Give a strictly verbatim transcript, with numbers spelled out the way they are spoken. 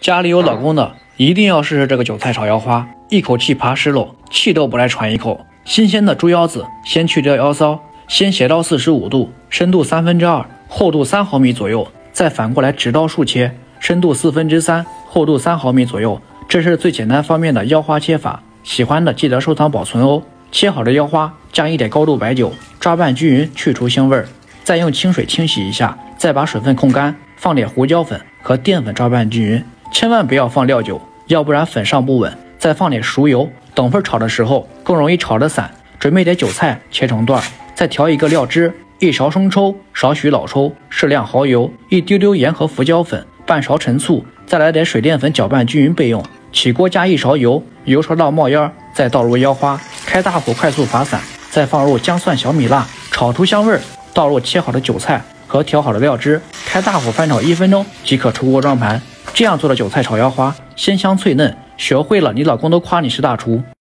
家里有老公的一定要试试这个韭菜炒腰花，一口气扒十篓，气都不来喘一口。新鲜的猪腰子，先去掉腰骚，先斜刀四十五度，深度三分之二，厚度三毫米左右，再反过来直刀竖切，深度四分之三，厚度三毫米左右。这是最简单方便的腰花切法，喜欢的记得收藏保存哦。切好的腰花加一点高度白酒，抓拌均匀，去除腥味儿，再用清水清洗一下，再把水分控干，放点胡椒粉和淀粉抓拌均匀，千万不要放料酒，要不然粉上不稳。再放点熟油，等会炒的时候更容易炒得散。准备点韭菜切成段，再调一个料汁，一勺生抽，少许老抽，适量蚝油，一丢丢盐和胡椒粉，半勺陈醋，再来点水淀粉搅拌均匀备用。起锅加一勺油，油烧到冒烟，再倒入腰花，开大火快速伐散，再放入姜蒜小米辣，炒出香味儿，倒入切好的韭菜和调好的料汁，开大火翻炒一分钟即可出锅装盘。这样做的韭菜炒腰花鲜香脆嫩，学会了你老公都夸你是大厨。